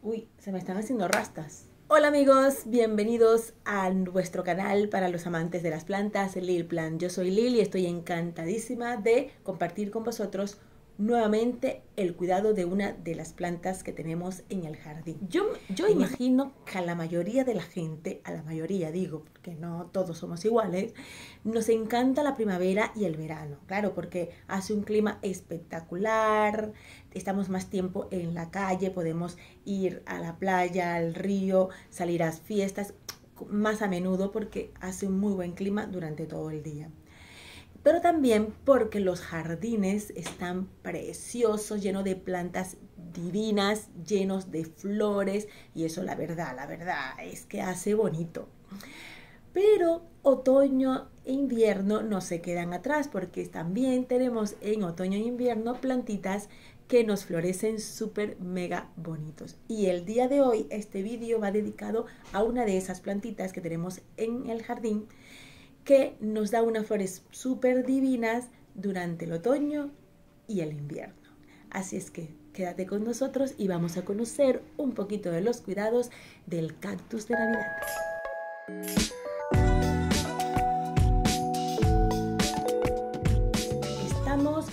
Uy, se me están haciendo rastas. Hola amigos, bienvenidos a nuestro canal para los amantes de las plantas, Lil Plant. Yo soy Lil y estoy encantadísima de compartir con vosotros nuevamente el cuidado de una de las plantas que tenemos en el jardín. Yo imagino que a la mayoría de la gente, a la mayoría digo, porque no todos somos iguales, nos encanta la primavera y el verano, claro, porque hace un clima espectacular, estamos más tiempo en la calle, podemos ir a la playa, al río, salir a fiestas más a menudo porque hace un muy buen clima durante todo el día. Pero también porque los jardines están preciosos, llenos de plantas divinas, llenos de flores, y eso la verdad es que hace bonito. Pero otoño e invierno no se quedan atrás porque también tenemos en otoño e invierno plantitas que nos florecen súper mega bonitos. Y el día de hoy este vídeo va dedicado a una de esas plantitas que tenemos en el jardín que nos da unas flores súper divinas durante el otoño y el invierno. Así es que quédate con nosotros y vamos a conocer un poquito de los cuidados del cactus de Navidad. Estamos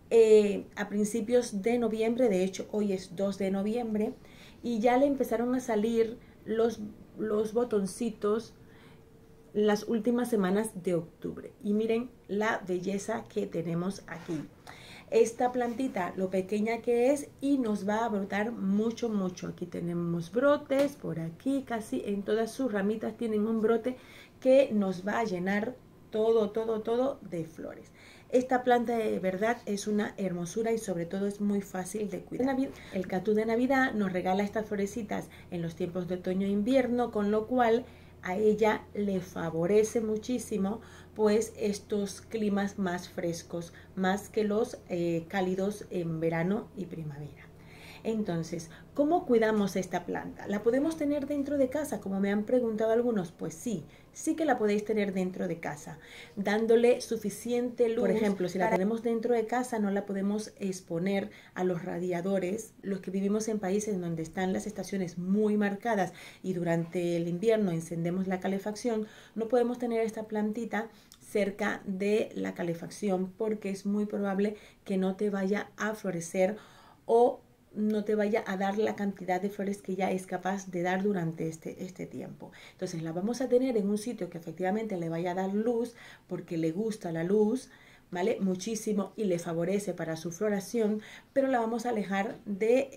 a principios de noviembre, de hecho hoy es 2 de noviembre y ya le empezaron a salir los botoncitos las últimas semanas de octubre. Y miren la belleza que tenemos aquí. Esta plantita, lo pequeña que es, y nos va a brotar mucho. Aquí tenemos brotes, por aquí casi en todas sus ramitas tienen un brote que nos va a llenar todo de flores. Esta planta de verdad es una hermosura y sobre todo es muy fácil de cuidar. El cactus de Navidad nos regala estas florecitas en los tiempos de otoño e invierno, con lo cual a ella le favorece muchísimo pues estos climas más frescos, más que los cálidos en verano y primavera. Entonces, ¿cómo cuidamos esta planta? ¿La podemos tener dentro de casa? Como me han preguntado algunos, pues sí que la podéis tener dentro de casa, dándole suficiente luz. Por ejemplo, si la tenemos dentro de casa, no la podemos exponer a los radiadores. Los que vivimos en países donde están las estaciones muy marcadas y durante el invierno encendemos la calefacción, no podemos tener esta plantita cerca de la calefacción porque es muy probable que no te vaya a florecer o no te vaya a dar la cantidad de flores que ya es capaz de dar durante este tiempo. Entonces la vamos a tener en un sitio que efectivamente le vaya a dar luz porque le gusta la luz, ¿vale? Muchísimo y le favorece para su floración, pero la vamos a alejar de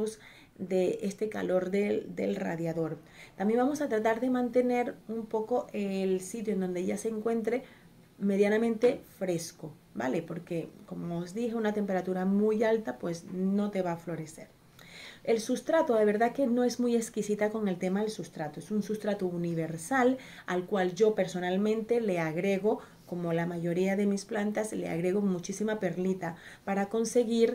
este calor del radiador. También vamos a tratar de mantener un poco el sitio en donde ella se encuentre medianamente fresco, ¿vale? Porque como os dije, una temperatura muy alta pues no te va a florecer. El sustrato, de verdad que no es muy exquisita con el tema del sustrato. Es un sustrato universal al cual yo personalmente le agrego, como la mayoría de mis plantas, le agrego muchísima perlita para conseguir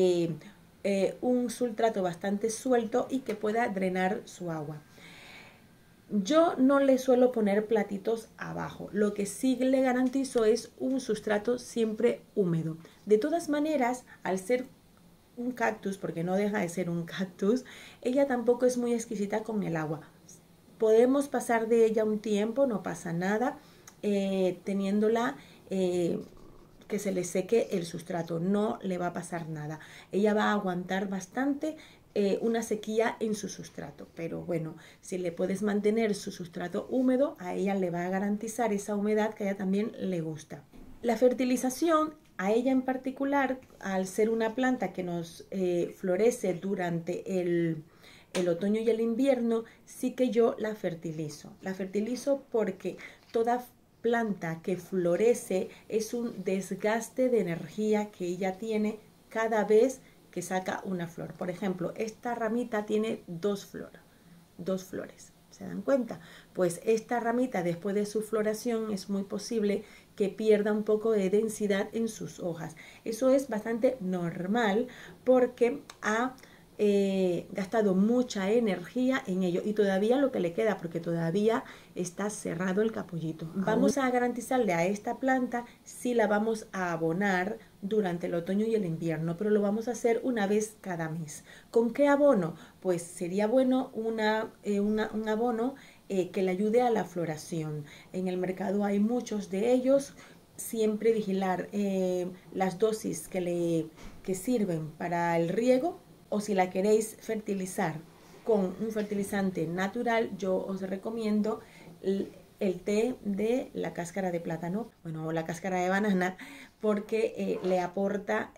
un sustrato bastante suelto y que pueda drenar su agua. Yo no le suelo poner platitos abajo, lo que sí le garantizo es un sustrato siempre húmedo. De todas maneras, al ser un cactus, porque no deja de ser un cactus, ella tampoco es muy exquisita con el agua. Podemos pasar de ella un tiempo, no pasa nada, teniéndola que se le seque el sustrato, no le va a pasar nada. Ella va a aguantar bastante una sequía en su sustrato, pero bueno, si le puedes mantener su sustrato húmedo, a ella le va a garantizar esa humedad que a ella también le gusta. La fertilización, a ella en particular, al ser una planta que nos florece durante el otoño y el invierno, sí que yo la fertilizo. La fertilizo porque toda planta que florece es un desgaste de energía que ella tiene cada vez que saca una flor. Por ejemplo, esta ramita tiene dos flores. ¿Se dan cuenta? Pues esta ramita, después de su floración, es muy posible que pierda un poco de densidad en sus hojas. Eso es bastante normal porque ha gastado mucha energía en ello y todavía lo que le queda, porque todavía está cerrado el capullito. Vamos a garantizarle a esta planta si la vamos a abonar durante el otoño y el invierno, pero lo vamos a hacer una vez cada mes. ¿Con qué abono? Pues sería bueno un abono que le ayude a la floración. En el mercado hay muchos de ellos. Siempre vigilar las dosis que sirven para el riego, o si la queréis fertilizar con un fertilizante natural, yo os recomiendo el té de la cáscara de plátano, bueno, o la cáscara de banana, porque le aporta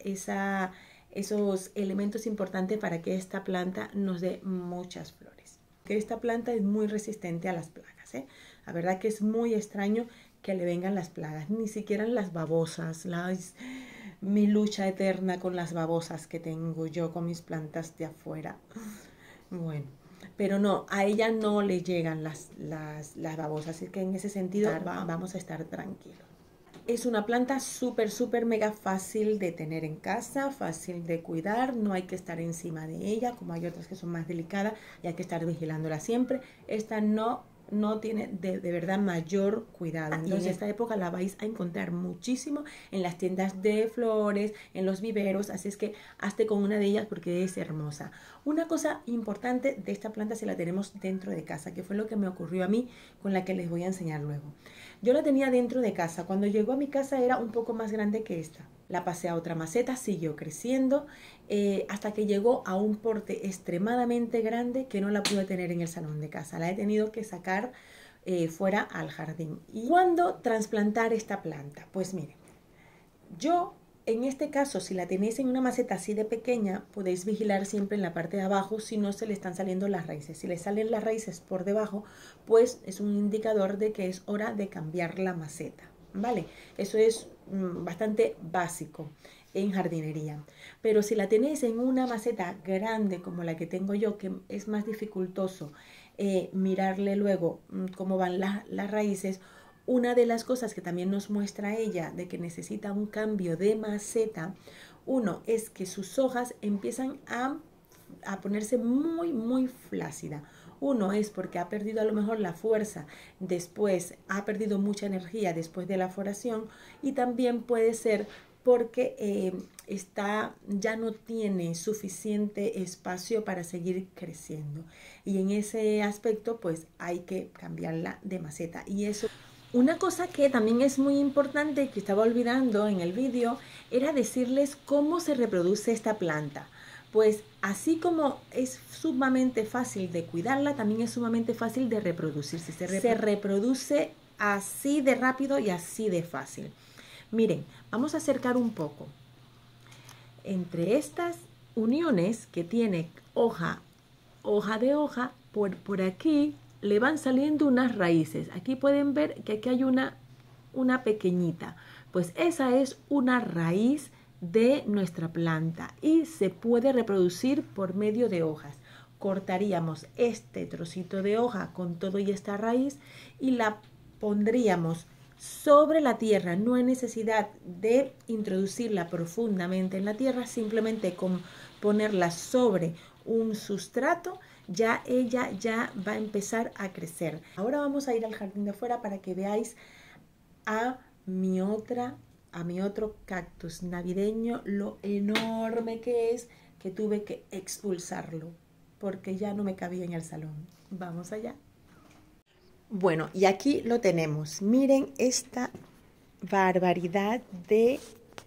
esos elementos importantes para que esta planta nos dé muchas flores. Que esta planta es muy resistente a las plagas, ¿eh? La verdad que es muy extraño que le vengan las plagas, ni siquiera las babosas, mi lucha eterna con las babosas que tengo yo con mis plantas de afuera. Bueno, pero no, a ella no le llegan las babosas, así que en ese sentido vamos a estar tranquilos. Es una planta súper mega fácil de tener en casa, fácil de cuidar, no hay que estar encima de ella, como hay otras que son más delicadas y hay que estar vigilándola siempre. Esta no tiene de verdad mayor cuidado. Entonces, en esta época la vais a encontrar muchísimo en las tiendas de flores, en los viveros, así es que hazte con una de ellas porque es hermosa. Una cosa importante de esta planta si la tenemos dentro de casa, que fue lo que me ocurrió a mí con la que les voy a enseñar luego. Yo la tenía dentro de casa, cuando llegó a mi casa era un poco más grande que esta. La pasé a otra maceta, siguió creciendo hasta que llegó a un porte extremadamente grande que no la pude tener en el salón de casa. La he tenido que sacar fuera al jardín. ¿Y cuándo trasplantar esta planta? Pues miren, yo en este caso, si la tenéis en una maceta así de pequeña, podéis vigilar siempre en la parte de abajo si no se le están saliendo las raíces. Si le salen las raíces por debajo, pues es un indicador de que es hora de cambiar la maceta, ¿vale? Eso es bastante básico en jardinería. Pero si la tenéis en una maceta grande como la que tengo yo, que es más dificultoso mirarle luego cómo van las raíces, una de las cosas que también nos muestra ella de que necesita un cambio de maceta, uno es que sus hojas empiezan a ponerse muy flácida. Uno es porque ha perdido a lo mejor la fuerza, después ha perdido mucha energía después de la floración, y también puede ser porque ya no tiene suficiente espacio para seguir creciendo, y en ese aspecto pues hay que cambiarla de maceta. Y eso, una cosa que también es muy importante que estaba olvidando en el vídeo, era decirles cómo se reproduce esta planta. Pues así como es sumamente fácil de cuidarla, también es sumamente fácil de reproducirse. Se reproduce así de rápido y así de fácil. Miren, vamos a acercar un poco. Entre estas uniones que tiene hoja de hoja, por aquí le van saliendo unas raíces. Aquí pueden ver que aquí hay una pequeñita. Pues esa es una raíz de nuestra planta y se puede reproducir por medio de hojas. Cortaríamos este trocito de hoja con todo y esta raíz y la pondríamos sobre la tierra. No hay necesidad de introducirla profundamente en la tierra, simplemente con ponerla sobre un sustrato, ya ella ya va a empezar a crecer. Ahora vamos a ir al jardín de afuera para que veáis a mi otro cactus navideño, lo enorme que es, que tuve que expulsarlo porque ya no me cabía en el salón. Vamos allá. Bueno, y aquí lo tenemos. Miren esta barbaridad de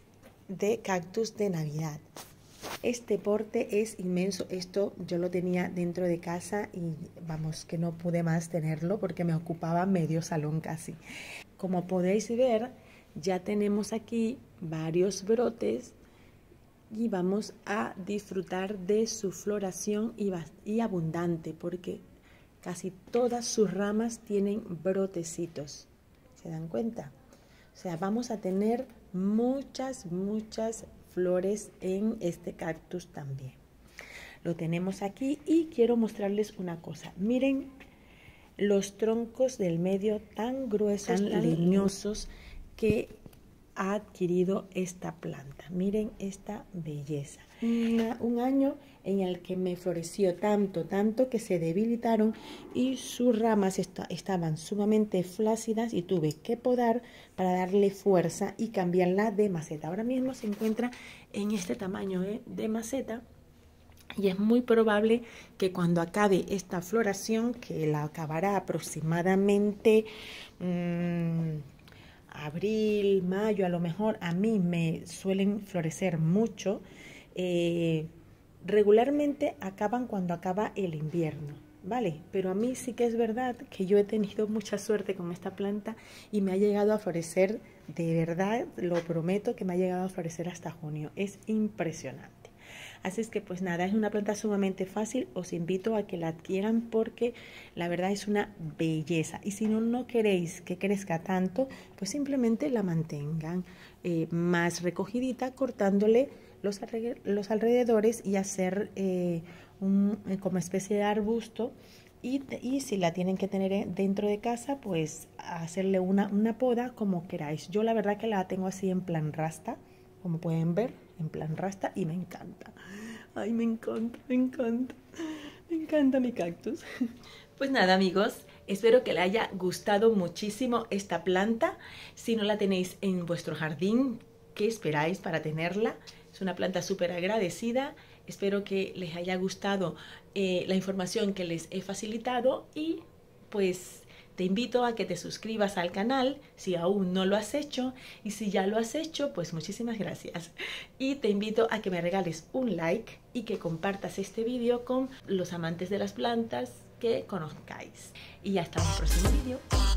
cactus de Navidad. Este porte es inmenso. Esto yo lo tenía dentro de casa y vamos, que no pude más tenerlo porque me ocupaba medio salón casi. Como podéis ver, ya tenemos aquí varios brotes y vamos a disfrutar de su floración y abundante, porque casi todas sus ramas tienen brotecitos. ¿Se dan cuenta? O sea, vamos a tener muchas flores en este cactus también. Lo tenemos aquí y quiero mostrarles una cosa. Miren los troncos del medio tan gruesos, tan leñosos, que ha adquirido esta planta. Miren esta belleza. Un año en el que me floreció tanto que se debilitaron y sus ramas estaban sumamente flácidas y tuve que podar para darle fuerza y cambiarla de maceta. Ahora mismo se encuentra en este tamaño de maceta. Y es muy probable que cuando acabe esta floración, que la acabará aproximadamente abril, mayo, a lo mejor a mí me suelen florecer mucho, regularmente acaban cuando acaba el invierno, ¿vale? Pero a mí sí que es verdad que yo he tenido mucha suerte con esta planta y me ha llegado a florecer, de verdad, lo prometo que me ha llegado a florecer hasta junio. Es impresionante. Así es que pues nada, es una planta sumamente fácil, os invito a que la adquieran porque la verdad es una belleza. Y si no queréis que crezca tanto, pues simplemente la mantengan más recogidita, cortándole los alrededores y hacer como especie de arbusto. Y si la tienen que tener dentro de casa, pues hacerle una poda como queráis. Yo la verdad que la tengo así en plan rasta, como pueden ver, en plan rasta, y me encanta. Ay, me encanta mi cactus. Pues nada, amigos, espero que les haya gustado muchísimo esta planta. Si no la tenéis en vuestro jardín, ¿qué esperáis para tenerla? Es una planta súper agradecida. Espero que les haya gustado la información que les he facilitado y pues te invito a que te suscribas al canal si aún no lo has hecho, y si ya lo has hecho, pues muchísimas gracias. Y te invito a que me regales un like y que compartas este vídeo con los amantes de las plantas que conozcáis. Y hasta un próximo vídeo.